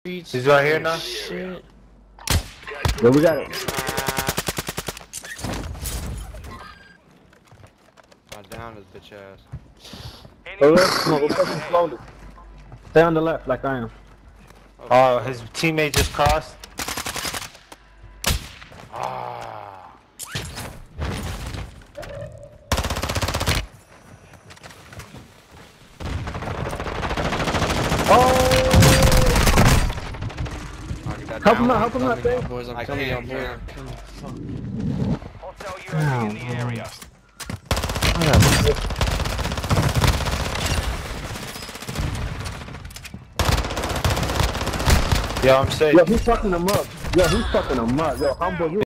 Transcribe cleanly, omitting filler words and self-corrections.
He's right here now. Shit. Yeah, we got it. I down his bitch ass. Oh, come on, we're pushing slowly. Stay on the left like I am. Oh, his teammate just crossed. Ah. Oh! Help him out, help him out, I'm Dave. boys, I'm I coming, can't, I'm boys. Hostile UAV in the area. Yo, I'm safe. Yo, who's fucking him up? Yo, who's fucking him up? Yo, humble you.